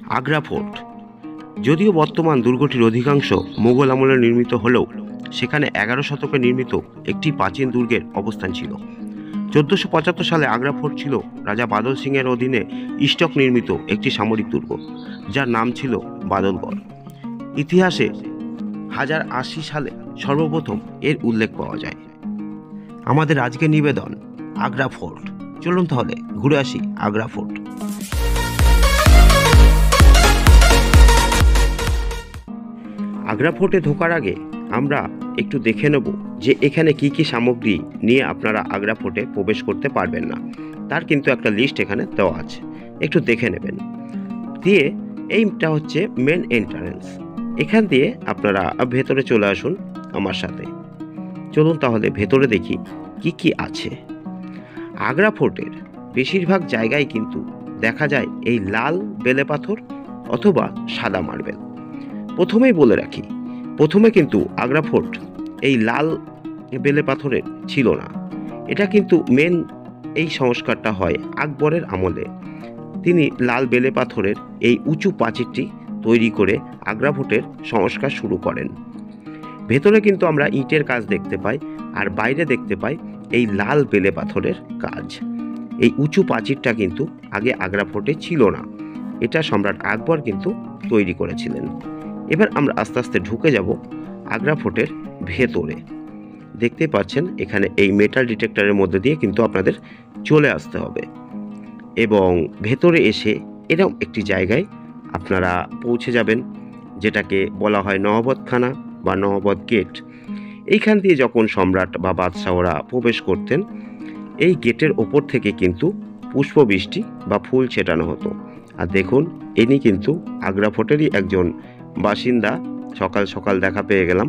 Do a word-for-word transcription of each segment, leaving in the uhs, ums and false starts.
Agra fort. যদিও বর্তমান দুর্গটির অধিকাংশ মুঘল আমলে নির্মিত হলেও সেখানে এগারো শতকে নির্মিত একটি প্রাচীন দুর্গের অবস্থান ছিল। চোদ্দোশো পঁচাত্তর সালে আগ্রা ফোর্ট ছিল রাজা বাদল সিংয়ের অধীনে ইস্টক নির্মিত একটি সামরিক দুর্গ, যার নাম ছিল বাদলগড়। ইতিহাসে হাজার আশি সালে সর্বপ্রথম এর উল্লেখ পাওয়া যায়। আমাদের আজকের নিবেদন আগ্রা ফোর্ট। চলুন তাহলে ঘুরে আসি আগ্রা ফোর্ট। আগ্রা ফোর্টে ঢোকার আগে আমরা একটু দেখে নেব যে এখানে কি কি সামগ্রী নিয়ে আপনারা আগ্রা ফোর্টে প্রবেশ করতে পারবেন না, তার কিন্তু একটা লিস্ট এখানে দেওয়া আছে, একটু দেখে নেবেন। দিয়ে এইটা হচ্ছে মেন এন্ট্রান্স। এখান দিয়ে আপনারা ভেতরে চলে আসুন আমার সাথে। চলুন তাহলে ভেতরে দেখি কি কি আছে। আগ্রা ফোর্টের বেশিরভাগ জায়গায় কিন্তু দেখা যায় এই লাল বেলে পাথর অথবা সাদা মার্বেল। প্রথমেই বলে রাখি, প্রথমে কিন্তু আগ্রা ফোর্ট এই লাল বেলে পাথরের ছিল না। এটা কিন্তু মেন এই সংস্কারটা হয় আকবরের আমলে। তিনি লাল বেলে পাথরের এই উঁচু প্রাচীরটি তৈরি করে আগ্রা ফোর্টের সংস্কার শুরু করেন। ভেতরে কিন্তু আমরা ইটের কাজ দেখতে পাই, আর বাইরে দেখতে পাই এই লাল বেলে পাথরের কাজ। এই উঁচু প্রাচীরটা কিন্তু আগে আগ্রা ফোর্টে ছিল না, এটা সম্রাট আকবর কিন্তু তৈরি করেছিলেন। এবার আমরা আস্তে আস্তে ঢুকে যাব আগ্রা ফোর্টের ভেতরে। দেখতে পাচ্ছেন এখানে এই মেটাল ডিটেক্টরের মধ্যে দিয়ে কিন্তু আপনাদের চলে আসতে হবে, এবং ভেতরে এসে এরকম একটি জায়গায় আপনারা পৌঁছে যাবেন, যেটাকে বলা হয় নহবতখানা বা নহবত গেট। এইখান দিয়ে যখন সম্রাট বা বাদশাহরা প্রবেশ করতেন, এই গেটের ওপর থেকে কিন্তু পুষ্পবৃষ্টি বা ফুল ছেটানো হতো। আর দেখুন, ইনি কিন্তু আগ্রা ফোর্টেরই একজন বাসিন্দা। সকাল সকাল দেখা পেয়ে গেলাম।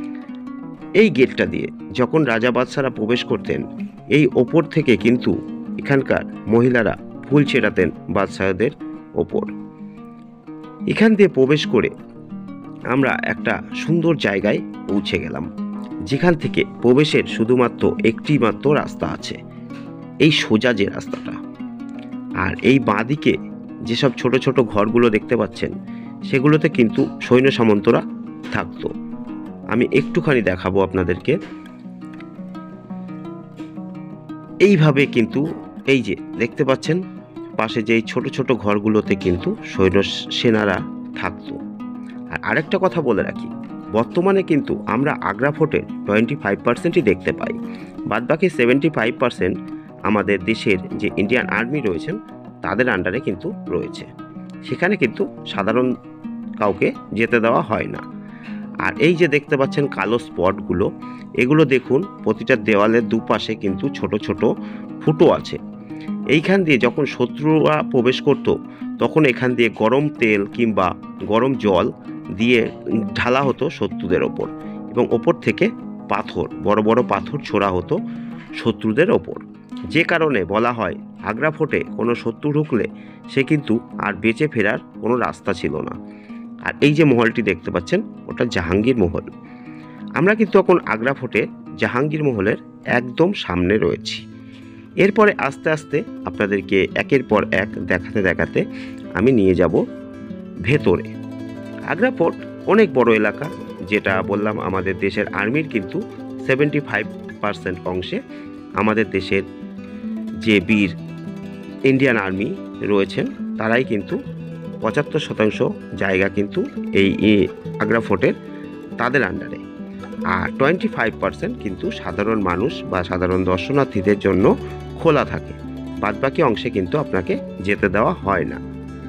এই গেটটা দিয়ে যখন রাজা বাদশাহরা প্রবেশ করতেন, এই ওপর থেকে কিন্তু এখানকার মহিলারা ফুল ছেটাতেন বাদশাহদের ওপর। এখান দিয়ে প্রবেশ করে আমরা একটা সুন্দর জায়গায় পৌঁছে গেলাম, যেখান থেকে প্রবেশের শুধুমাত্র একটি মাত্র রাস্তা আছে, এই সোজা যে রাস্তাটা। আর এই বাঁদিকে যেসব ছোট ছোট ঘরগুলো দেখতে পাচ্ছেন, সেগুলোতে কিন্তু সৈন্য সামন্তরা থাকতো। আমি একটুখানি দেখাবো আপনাদেরকে। এইভাবে কিন্তু এই যে দেখতে পাচ্ছেন পাশে যে ছোট ছোট ঘরগুলোতে কিন্তু সৈন্য সেনারা থাকতো। আর আরেকটা কথা বলে রাখি, বর্তমানে কিন্তু আমরা আগ্রা ফোর্টের টোয়েন্টি ফাইভ পার্সেন্টই দেখতে পাই, বাদবাকি সেভেন্টি ফাইভ পার্সেন্ট আমাদের দেশের যে ইন্ডিয়ান আর্মি রয়েছেন তাদের আন্ডারে কিন্তু রয়েছে। সেখানে কিন্তু সাধারণ কাউকে যেতে দেওয়া হয় না। আর এই যে দেখতে পাচ্ছেন কালো স্পটগুলো, এগুলো দেখুন প্রতিটা দেওয়ালের দুপাশে কিন্তু ছোট ছোট ফুটো আছে। এইখান দিয়ে যখন শত্রুরা প্রবেশ করত, তখন এখান দিয়ে গরম তেল কিংবা গরম জল দিয়ে ঢালা হতো শত্রুদের ওপর, এবং ওপর থেকে পাথর, বড় বড় পাথর ছোড়া হতো শত্রুদের ওপর। যে কারণে বলা হয় আগ্রা ফোর্টে কোনো শত্রু ঢুকলে সে কিন্তু আর বেঁচে ফেরার কোনো রাস্তা ছিল না। আর এই যে মহলটি দেখতে পাচ্ছেন, ওটা জাহাঙ্গীর মহল। আমরা কিন্তু এখন আগ্রা ফোর্টে জাহাঙ্গীর মহলের একদম সামনে রয়েছি। এরপরে আস্তে আস্তে আপনাদেরকে একের পর এক দেখাতে দেখাতে আমি নিয়ে যাব ভেতরে। আগ্রা ফোর্ট অনেক বড় এলাকা, যেটা বললাম আমাদের দেশের আর্মির কিন্তু সেভেন্টি ফাইভ পার্সেন্ট অংশে আমাদের দেশের যে বীর ইন্ডিয়ান আর্মি রয়েছেন তারাই কিন্তু পঁচাত্তর শতাংশ জায়গা কিন্তু এই আগ্রা ফোর্টের তাদের আন্ডারে। আর টোয়েন্টি ফাইভ পার্সেন্ট কিন্তু সাধারণ মানুষ বা সাধারণ দর্শনার্থীদের জন্য খোলা থাকে, বাদবাকি অংশে কিন্তু আপনাকে যেতে দেওয়া হয় না।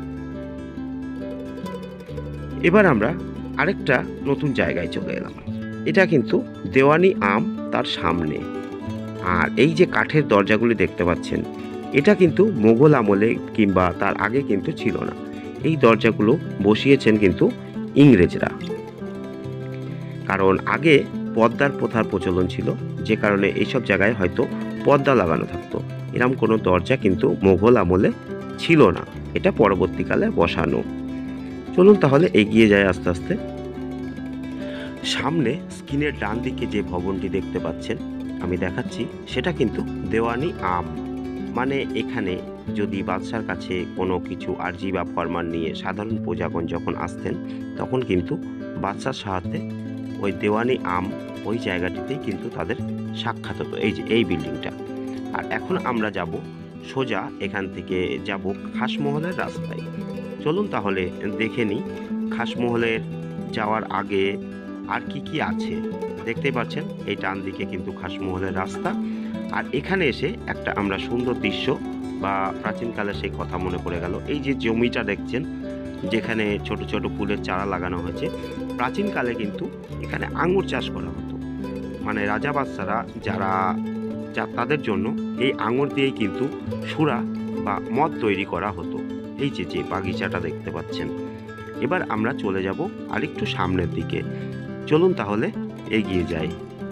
এবার আমরা আরেকটা নতুন জায়গায় চলে এলাম। এটা কিন্তু দেওয়ানি আম তার সামনে। আর এই যে কাঠের দরজাগুলি দেখতে পাচ্ছেন, এটা কিন্তু মোগল আমলে কিংবা তার আগে কিন্তু ছিল না। এই দরজাগুলো বসিয়েছেন কিন্তু ইংরেজরা, কারণ আগে পর্দার প্রথার প্রচলন ছিল, যে কারণে এইসব জায়গায় হয়তো পর্দা লাগানো থাকতো। এরকম কোনো দরজা কিন্তু মোগল আমলে ছিল না, এটা পরবর্তীকালে বসানো। চলুন তাহলে এগিয়ে যায় আস্তে আস্তে। সামনে স্ক্রিনের ডান দিকে যে ভবনটি দেখতে পাচ্ছেন আমি দেখাচ্ছি, সেটা কিন্তু দেওয়ানি আম মানে এখানে যদি বাদশার কাছে কোনো কিছু আর্জি বা ফরমান নিয়ে সাধারণ প্রজাগণ যখন আসতেন, তখন কিন্তু বাদশার সাথে ওই দেওয়ানি আম ওই জায়গাটিতেই কিন্তু তাদের সাক্ষাৎ হতো। এই যে এই বিল্ডিংটা। আর এখন আমরা যাব সোজা এখান থেকে যাব খাসমহলের রাস্তায়। চলুন তাহলে দেখে নিই খাসমহলের যাওয়ার আগে আর কি কি আছে। দেখতেই পাচ্ছেন এই ডান দিকে কিন্তু খাসমহলের রাস্তা। আর এখানে এসে একটা আমরা সুন্দর দৃশ্য বা প্রাচীনকালের সেই কথা মনে পড়ে গেল। এই যে জমিটা দেখছেন যেখানে ছোট ছোট ফুলের চারা লাগানো হয়েছে, প্রাচীনকালে কিন্তু এখানে আঙুর চাষ করা হতো। মানে রাজা বাদশারা যারা যা তাদের জন্য এই আঙুর দিয়েই কিন্তু সুরা বা মদ তৈরি করা হতো। এই যে যে বাগিচাটা দেখতে পাচ্ছেন। এবার আমরা চলে যাব আরেকটু সামনের দিকে। চলুন তাহলে এগিয়ে যাই।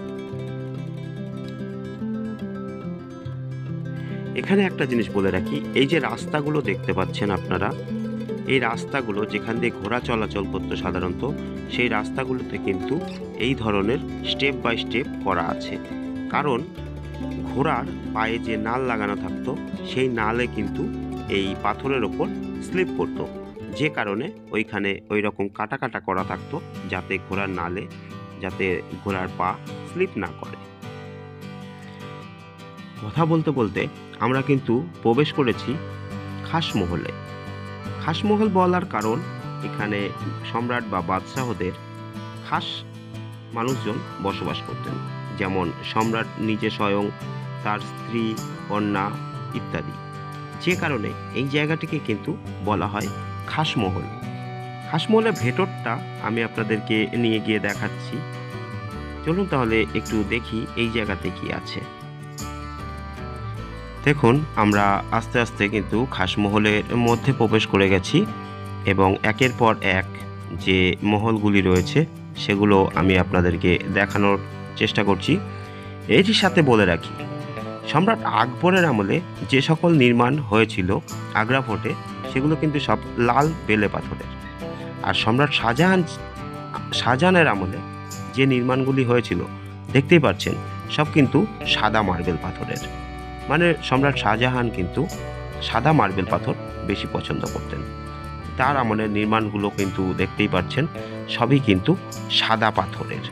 এখানে একটা জিনিস বলে রাখি, এই যে রাস্তাগুলো দেখতে পাচ্ছেন আপনারা, এই রাস্তাগুলো যেখান দিয়ে ঘোড়া চলাচল করতো সাধারণত, সেই রাস্তাগুলোতে কিন্তু এই ধরনের স্টেপ বাই স্টেপ করা আছে। কারণ ঘোড়ার পায়ে যে নাল লাগানো থাকতো, সেই নালে কিন্তু এই পাথরের ওপর স্লিপ করতো, যে কারণে ওইখানে ওই রকম কাটা কাটা করা থাকতো, যাতে ঘোড়ার নালে যাতে ঘোড়ার পা স্লিপ না করে। কথা বলতে বলতে আমরা কিন্তু প্রবেশ করেছি খাসমহলে। খাসমহল বলার কারণ এখানে সম্রাট বা বাদশাহদের খাস মানুষজন বসবাস করতেন, যেমন সম্রাট নিজে স্বয়ং, তার স্ত্রী, কন্যা ইত্যাদি। যে কারণে এই জায়গাটিকে কিন্তু বলা হয় খাসমহল। খাসমহলের ভেতরটা আমি আপনাদেরকে নিয়ে গিয়ে দেখাচ্ছি। চলুন তাহলে একটু দেখি এই জায়গাতে কি আছে। দেখুন আমরা আস্তে আস্তে কিন্তু খাসমহলের মধ্যে প্রবেশ করে গেছি এবং একের পর এক যে মহলগুলি রয়েছে সেগুলো আমি আপনাদেরকে দেখানোর চেষ্টা করছি। এটির সাথে বলে রাখি, সম্রাট আকবরের আমলে যে সকল নির্মাণ হয়েছিল আগ্রা ফোর্টে, সেগুলো কিন্তু সব লাল বেলে পাথরের। আর সম্রাট শাহজাহান শাহজাহানের আমলে যে নির্মাণগুলি হয়েছিল দেখতেই পাচ্ছেন সব কিন্তু সাদা মার্বেল পাথরের। মানে সম্রাট শাহজাহান কিন্তু সাদা মার্বেল পাথর বেশি পছন্দ করতেন। তার আমলের নির্মাণগুলো কিন্তু দেখতেই পাচ্ছেন সবই কিন্তু সাদা পাথরের।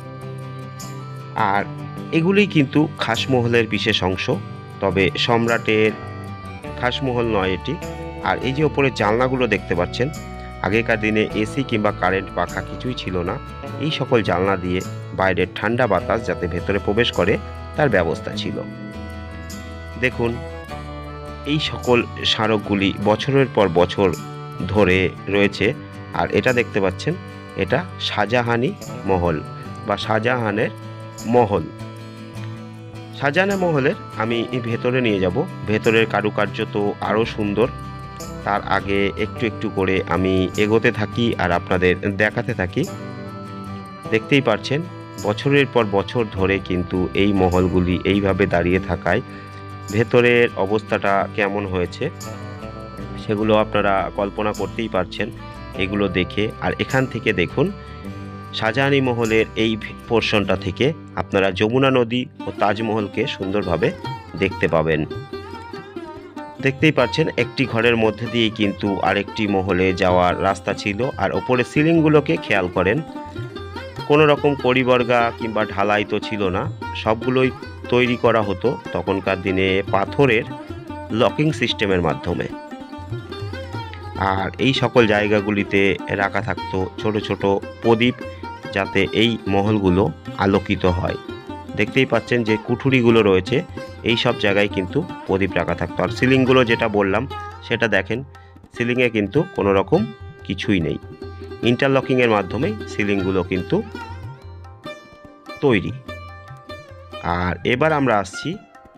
আর এগুলি কিন্তু খাসমহলের বিশেষ অংশ, তবে সম্রাটের খাসমহল নয় এটি। আর এই যে ওপরে জানলাগুলো দেখতে পাচ্ছেন, আগেকার দিনে এসি কিংবা কারেন্ট পাখা কিছুই ছিল না। এই সকল জানলা দিয়ে বাইরের ঠান্ডা বাতাস যাতে ভেতরে প্রবেশ করে তার ব্যবস্থা ছিল। দেখুন এই সকল স্মারকগুলি বছরের পর বছর ধরে রয়েছে। আর এটা দেখতে পাচ্ছেন, এটা শাহজাহানি মহল বা শাহজাহানের মহল। শাহজাহানের মহলের আমি ভেতরে নিয়ে যাব। ভেতরের কারুকার্য তো আরও সুন্দর। তার আগে একটু একটু করে আমি এগোতে থাকি আর আপনাদের দেখাতে থাকি। দেখতেই পাচ্ছেন বছরের পর বছর ধরে কিন্তু এই মহলগুলি এইভাবে দাঁড়িয়ে থাকায় ভেতরের অবস্থাটা কেমন হয়েছে সেগুলো আপনারা কল্পনা করতেই পারছেন এগুলো দেখে। আর এখান থেকে দেখুন শাহজাহানি মহলের এই পোর্শনটা থেকে আপনারা যমুনা নদী ও তাজমহলকে সুন্দরভাবে দেখতে পাবেন। দেখতেই পাচ্ছেন একটি ঘরের মধ্যে দিয়ে কিন্তু আরেকটি মহলে যাওয়ার রাস্তা ছিল। আর ওপরে সিলিংগুলোকে খেয়াল করেন, কোনো রকম পরিবর্গা কিংবা ঢালাই তো ছিল না, সবগুলোই তৈরি করা হতো তখনকার দিনে পাথরের লকিং সিস্টেমের মাধ্যমে। আর এই সকল জায়গাগুলিতে রাখা থাকতো ছোট ছোট প্রদীপ, যাতে এই মহলগুলো আলোকিত হয়। দেখতেই পাচ্ছেন যে কুঠুরিগুলো রয়েছে, এই সব জায়গায় কিন্তু প্রদীপ রাখা থাকতো। আর সিলিংগুলো যেটা বললাম সেটা দেখেন, সিলিংয়ে কিন্তু কোনো রকম কিছুই নেই, ইন্টারলকিংয়ের মাধ্যমেই সিলিংগুলো কিন্তু তৈরি। আর এবার আমরা আসছি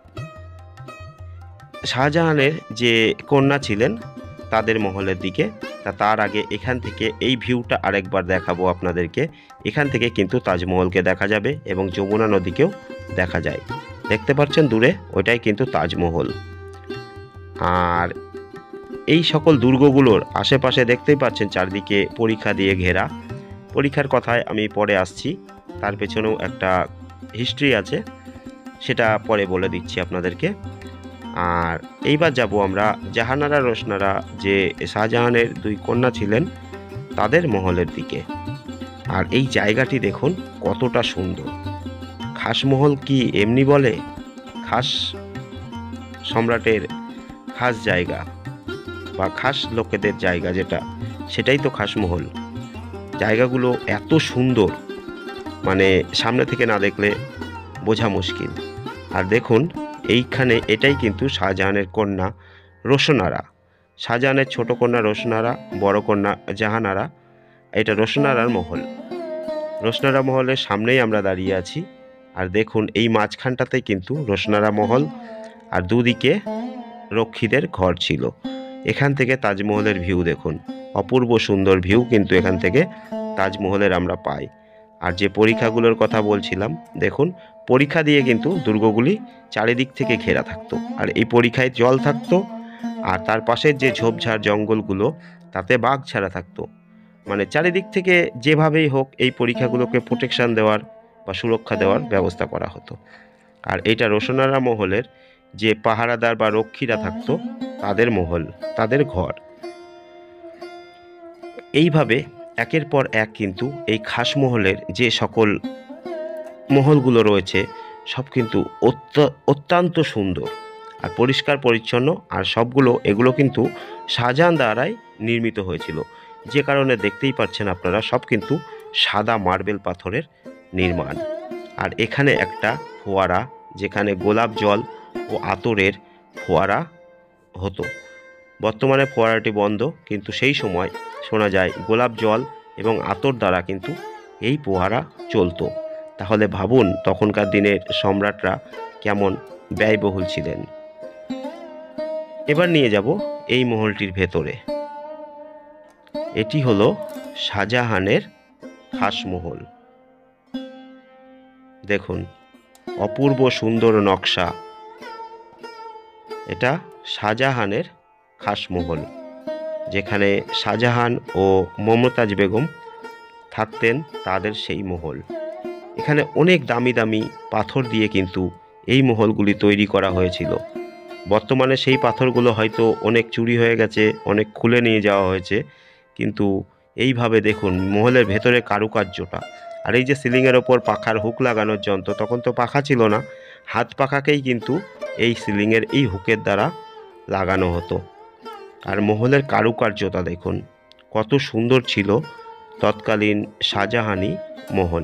শাহজাহানের যে কন্যা ছিলেন তাদের মহলের দিকে। তা তার আগে এখান থেকে এই ভিউটা আরেকবার দেখাবো আপনাদেরকে। এখান থেকে কিন্তু তাজমহলকে দেখা যাবে এবং যমুনা নদীকেও দেখা যায়। দেখতে পাচ্ছেন দূরে, ওইটাই কিন্তু তাজমহল। আর এই সকল দুর্গগুলোর আশেপাশে দেখতেই পাচ্ছেন চারদিকে পরীক্ষা দিয়ে ঘেরা। পরীক্ষার কথায় আমি পরে আসছি, তার পেছনেও একটা হিস্ট্রি আছে, সেটা পরে বলে দিচ্ছি আপনাদেরকে। আর এইবার যাব আমরা জাহানারা রোশনারা, যে শাহজাহানের দুই কন্যা ছিলেন, তাদের মহলের দিকে। আর এই জায়গাটি দেখুন কতটা সুন্দর। খাসমহল কি এমনি বলে? খাস সম্রাটের খাস জায়গা বা খাস লোকেদের জায়গা যেটা, সেটাই তো খাসমহল। জায়গাগুলো এত সুন্দর, মানে সামনে থেকে না দেখলে বোঝা মুশকিল। আর দেখুন এইখানে এটাই কিন্তু শাহজাহানের কন্যা রোশনারা, শাহজাহানের ছোট কন্যা রোশনারা, বড় কন্যা জাহানারা। এটা রোশনারার মহল। রোশনারা মহলের সামনেই আমরা দাঁড়িয়ে আছি। আর দেখুন এই মাঝখানটাতেই কিন্তু রোশনারা মহল, আর দুদিকে রক্ষীদের ঘর ছিল। এখান থেকে তাজমহলের ভিউ দেখুন, অপূর্ব সুন্দর ভিউ কিন্তু এখান থেকে তাজমহলের আমরা পাই। আর যে পরীক্ষাগুলোর কথা বলছিলাম, দেখুন পরীক্ষা দিয়ে কিন্তু দুর্গগুলি চারিদিক থেকে ঘেরা থাকতো। আর এই পরীক্ষায় জল থাকতো, আর তার পাশের যে ঝোপঝাড় জঙ্গলগুলো, তাতে বাঘ ছাড়া থাকতো। মানে চারিদিক থেকে যেভাবেই হোক এই পরীক্ষাগুলোকে প্রোটেকশন দেওয়ার বা সুরক্ষা দেওয়ার ব্যবস্থা করা হতো। আর এটা রোশনারা মহলের যে পাহারাদার বা রক্ষীরা থাকতো, তাদের মহল, তাদের ঘর। এইভাবে একের পর এক কিন্তু এই খাসমহলের যে সকল মহলগুলো রয়েছে, সব কিন্তু অত্যন্ত সুন্দর আর পরিষ্কার পরিচ্ছন্ন। আর সবগুলো এগুলো কিন্তু শাহজাহান দ্বারাই নির্মিত হয়েছিল, যে কারণে দেখতেই পাচ্ছেন আপনারা সব কিন্তু সাদা মার্বেল পাথরের নির্মাণ। আর এখানে একটা ফোয়ারা, যেখানে গোলাপ জল ও আতরের ফোয়ারা হতো। বর্তমানে ফোয়ারাটি বন্ধ, কিন্তু সেই সময় শোনা যায় গোলাপ জল এবং আতর দ্বারা কিন্তু এই ফোয়ারা চলতো। তাহলে ভাবুন তখনকার দিনের সম্রাটরা কেমন ব্যয়বহুল ছিলেন। এবার নিয়ে যাব এই মহলটির ভেতরে। এটি হলো শাহজাহানের খাসমহল। দেখুন অপূর্ব সুন্দর নকশা। এটা শাহজাহানের খাসমহল, যেখানে শাহজাহান ও মমতাজ বেগম থাকতেন, তাদের সেই মহল। এখানে অনেক দামি দামি পাথর দিয়ে কিন্তু এই মহলগুলি তৈরি করা হয়েছিল। বর্তমানে সেই পাথরগুলো হয়তো অনেক চুরি হয়ে গেছে, অনেক খুলে নিয়ে যাওয়া হয়েছে, কিন্তু এইভাবে দেখুন মহলের ভেতরে কারুকার্যটা। আর এই যে সিলিংয়ের ওপর পাখার হুক লাগানোর যন্ত্র, তখন তো পাখা ছিল না, হাত পাখাকেই কিন্তু এই সিলিংয়ের এই হুকের দ্বারা লাগানো হতো। আর মহলের কারুকার্যতা দেখুন কত সুন্দর ছিল তৎকালীন শাহজাহানি মহল।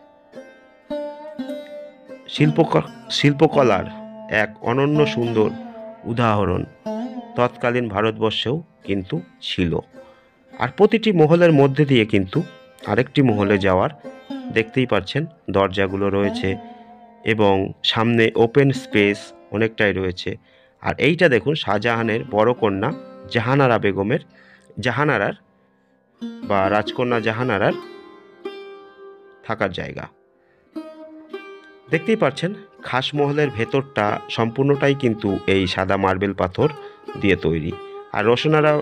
শিল্প শিল্পকলার এক অনন্য সুন্দর উদাহরণ তৎকালীন ভারতবর্ষেও কিন্তু ছিল। আর প্রতিটি মহলের মধ্যে দিয়ে কিন্তু আরেকটি মহলে যাওয়ার, দেখতেই পাচ্ছেন দরজাগুলো রয়েছে এবং সামনে ওপেন স্পেস অনেকটাই রয়েছে। আর এইটা দেখুন শাহজাহানের বড় কন্যা জাহানারা বেগমের, জাহানারার বা রাজকন্যা জাহানারার থাকার জায়গা। দেখতেই পাচ্ছেন খাসমহলের ভেতরটা সম্পূর্ণটাই কিন্তু এই সাদা মার্বেল পাথর দিয়ে তৈরি। আর রোশনারা,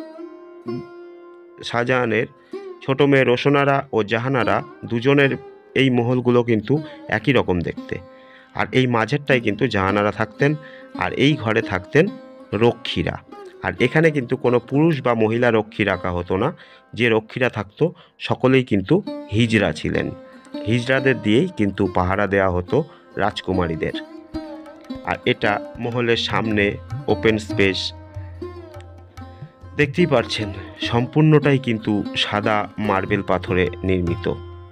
শাহজাহানের ছোট মেয়ে রোশনারা ও জাহানারা দুজনের এই মহলগুলো কিন্তু একই রকম দেখতে। আর এই মাঝেরটাই কিন্তু জাহানারা থাকতেন, আর এই ঘরে থাকতেন রক্ষীরা। আর এখানে কিন্তু কোনো পুরুষ বা মহিলা রক্ষী রাখা হতো না। যে রক্ষীরা থাকতো সকলেই কিন্তু হিজড়া ছিলেন। হিজড়াদের দিয়েই কিন্তু পাহারা দেওয়া হতো রাজকুমারীদের। আর এটা মহলের সামনে ওপেন স্পেস, দেখতেই পাচ্ছেন সম্পূর্ণটাই কিন্তু সাদা মার্বেল পাথরে নির্মিত।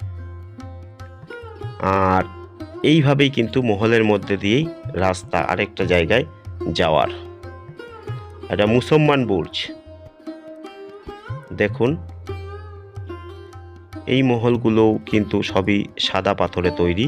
আর এইভাবেই কিন্তু মহলের মধ্যে দিয়েই রাস্তা আরেকটা জায়গায় যাওয়ার। এটা মুসলমান বুর্জ। দেখুন এই মহলগুলোও কিন্তু সবই সাদা পাথরে তৈরি।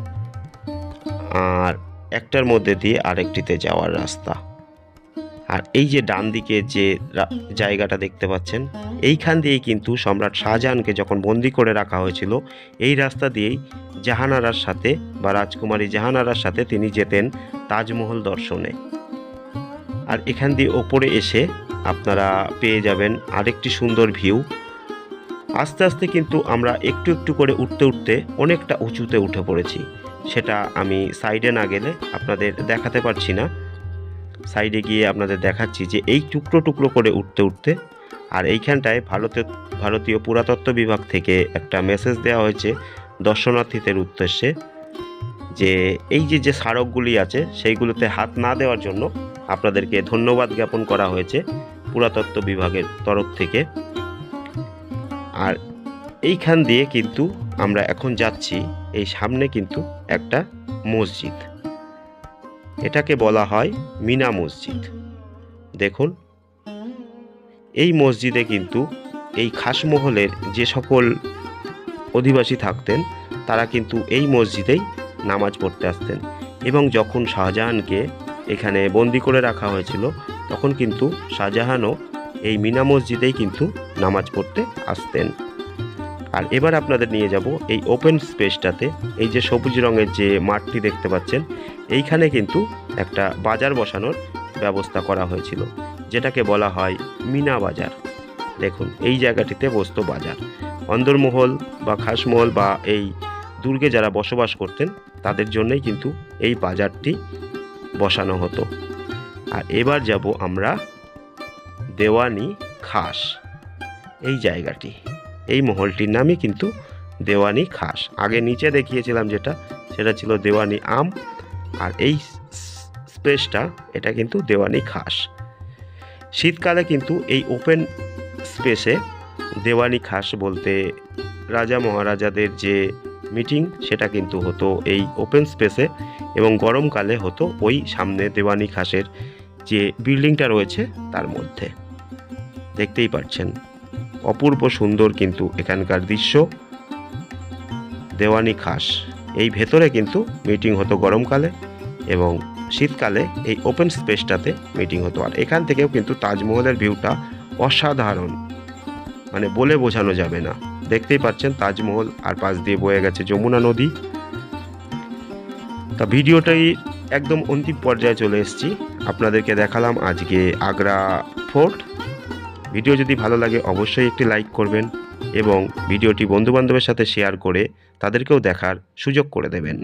আর একটার মধ্যে দিয়ে আরেকটিতে যাওয়ার রাস্তা। আর এই যে ডান দিকে যে জায়গাটা দেখতে পাচ্ছেন, এইখান দিয়েই কিন্তু সম্রাট শাহজাহানকে যখন বন্দি করে রাখা হয়েছিল, এই রাস্তা দিয়েই জাহানারার সাথে বা রাজকুমারী জাহানারার সাথে তিনি যেতেন তাজমহল দর্শনে। আর এখান দিয়ে ওপরে এসে আপনারা পেয়ে যাবেন আরেকটি সুন্দর ভিউ। আস্তে আস্তে কিন্তু আমরা একটু একটু করে উঠতে উঠতে অনেকটা উঁচুতে উঠে পড়েছি, সেটা আমি সাইডে না গেলে আপনাদের দেখাতে পারছি না। সাইডে গিয়ে আপনাদের দেখাচ্ছি যে এই টুকরো টুকরো করে উঠতে উঠতে, আর এইখানটায় ভারতের ভারতীয় পুরাতত্ত্ব বিভাগ থেকে একটা মেসেজ দেওয়া হয়েছে দর্শনার্থীদের উদ্দেশ্যে যে এই যে যে স্মারকগুলি আছে সেইগুলোতে হাত না দেওয়ার জন্য আপনাদেরকে ধন্যবাদ জ্ঞাপন করা হয়েছে পুরাতত্ত্ব বিভাগের তরফ থেকে। আর এইখান দিয়ে কিন্তু আমরা এখন যাচ্ছি, এই সামনে কিন্তু একটা মসজিদ, এটাকে বলা হয় মিনা মসজিদ। দেখুন এই মসজিদে কিন্তু এই খাসমহলের যে সকল অধিবাসী থাকতেন তারা কিন্তু এই মসজিদেই নামাজ পড়তে আসতেন, এবং যখন শাহজাহানকে এখানে বন্দি করে রাখা হয়েছিল তখন কিন্তু শাহজাহানও এই মিনা মসজিদেই কিন্তু নামাজ পড়তে আসতেন। আর এবার আপনাদের নিয়ে যাব এই ওপেন স্পেসটাতে। এই যে সবুজ রঙের যে মাঠটি দেখতে পাচ্ছেন, এইখানে কিন্তু একটা বাজার বসানোর ব্যবস্থা করা হয়েছিল, যেটাকে বলা হয় মিনা বাজার। দেখুন এই জায়গাটিতে বসতো বাজার। অন্দরমহল বা খাসমহল বা এই দুর্গে যারা বসবাস করতেন তাদের জন্যই কিন্তু এই বাজারটি বসানো হতো। আর এবার যাব আমরা দেওয়ানি খাস, এই জায়গাটি, এই মহলটির নামই কিন্তু দেওয়ানি খাস। আগে নিচে দেখিয়েছিলাম যেটা, সেটা ছিল দেওয়ানি আম, আর এই স্পেসটা এটা কিন্তু দেওয়ানি খাস। শীতকালে কিন্তু এই ওপেন স্পেসে দেওয়ানি খাস বলতে রাজা মহারাজাদের যে মিটিং সেটা কিন্তু হতো এই ওপেন স্পেসে, এবং গরমকালে হতো ওই সামনে দেওয়ানি খাসের যে বিল্ডিংটা রয়েছে তার মধ্যে। দেখতেই পাচ্ছেন অপূর্ব সুন্দর কিন্তু এখানকার দৃশ্য। দেওয়ানি খাস, এই ভেতরে কিন্তু মিটিং হতো গরমকালে, এবং শীতকালে এই ওপেন স্পেসটাতে মিটিং হতো। আর এখান থেকেও কিন্তু তাজমহলের ভিউটা অসাধারণ, মানে বলে বোঝানো যাবে না। দেখতেই পাচ্ছেন তাজমহল, আর পাশ দিয়ে বয়ে গেছে যমুনা নদী। তা ভিডিওটাই একদম অন্তিম পর্যায়ে চলে এসেছি, আপনাদেরকে দেখালাম আজকে আগ্রা ফোর্ট। ভিডিও যদি ভালো লাগে অবশ্যই একটি লাইক করবেন, এবং ভিডিওটি বন্ধুবান্ধবের সাথে শেয়ার করে তাদেরকেও দেখার সুযোগ করে দেবেন।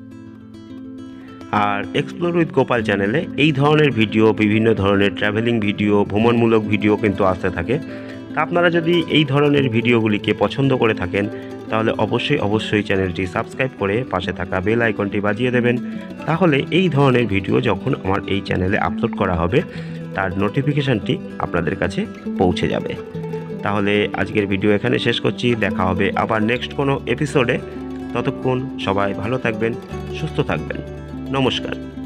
আর এক্সপ্লোর উইথ গোপাল চ্যানেলে এই ধরনের ভিডিও, বিভিন্ন ধরনের ট্রাভেলিং ভিডিও, ভ্রমণমূলক ভিডিও কিন্তু আসতে থাকে। তা আপনারা যদি এই ধরনের ভিডিওগুলিকে পছন্দ করে থাকেন তাহলে অবশ্যই অবশ্যই চ্যানেলটি সাবস্ক্রাইব করে পাশে থাকা বেল আইকনটি বাজিয়ে দেবেন। তাহলে এই ধরনের ভিডিও যখন আমার এই চ্যানেলে আপলোড করা হবে তার নোটিফিকেশানটি আপনাদের কাছে পৌঁছে যাবে। তাহলে আজকের ভিডিও এখানে শেষ করছি, দেখা হবে আবার নেক্সট কোনো এপিসোডে। ততক্ষণ সবাই ভালো থাকবেন, সুস্থ থাকবেন। নমস্কার।